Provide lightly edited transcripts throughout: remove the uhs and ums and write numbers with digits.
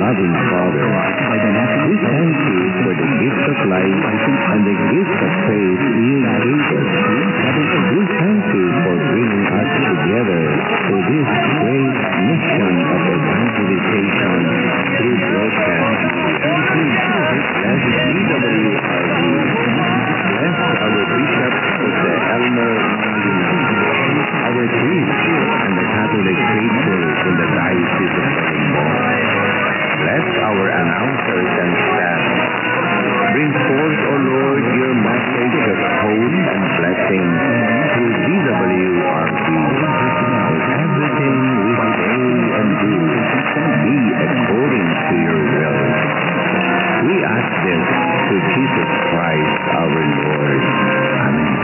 loving Father. We thank you for the gift of life and the gift of faith you gave us. We thank you for bringing us together to this great mission of evangelization through broadcast. As DWRV, bless our Bishop Jose Elmer, our priest, and the Catholic faithful in the Diocese of Bayombong. Bless our announcers and staff. Bring forth, O Lord, your message of hope and blessing through DWRV. Everything we say and do be according to your will. We ask this through Jesus Christ our Lord. Amen.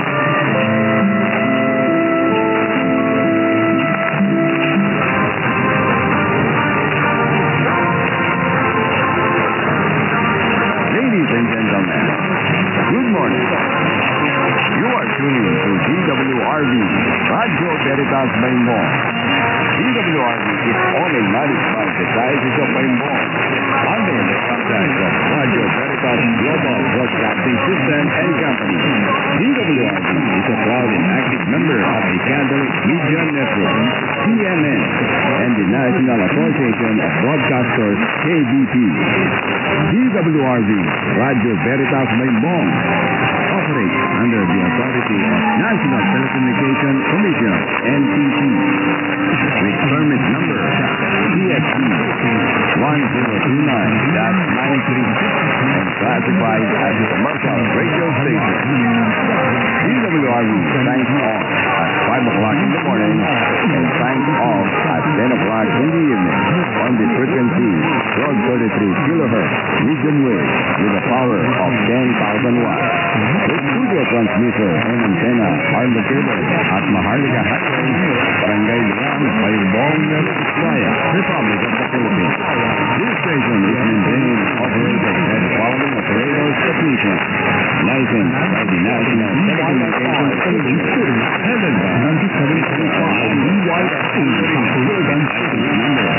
Ladies and gentlemen, good morning. You are tuning to DWRV, Radio Veritas Bayombong. DWRV is only managed by the Diocese of Bayombong, under the contract of Radio Perseus Global Broadcasting System and Company. DWRV is a proud and active member of the Catholic Media Network, CNN, and the National Association of Broadcasters, KBP. DWRV, Radio Veritas Bayombong, operates under the authority of National Telecommunication Commission, NTC, with permit number CFC 1029-93 and classified as a commercial radio station. DWRV signs on at 5 o'clock in the morning and signs off at 10 o'clock in the evening on the frequency 1233 kilohertz medium wave with a power of 10,000 watts. The studio transmitter and antenna are located at Maharlika Highway, Barangay Liang, Bayombong, Raya, Republic of the Philippines. This station is maintained and operated by the following operators technician, licensed by the National Telecommunications Commission, headed by 9725 DYC, license number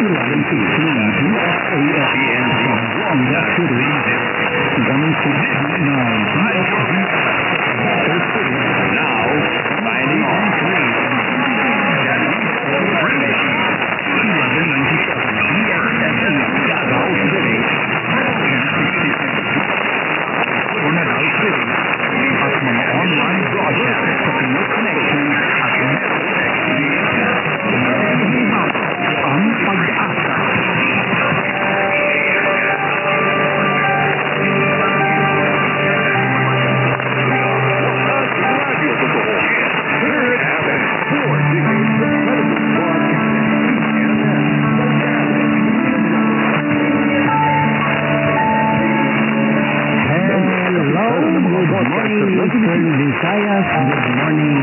1122-AFPN. Now, signing on. Good morning,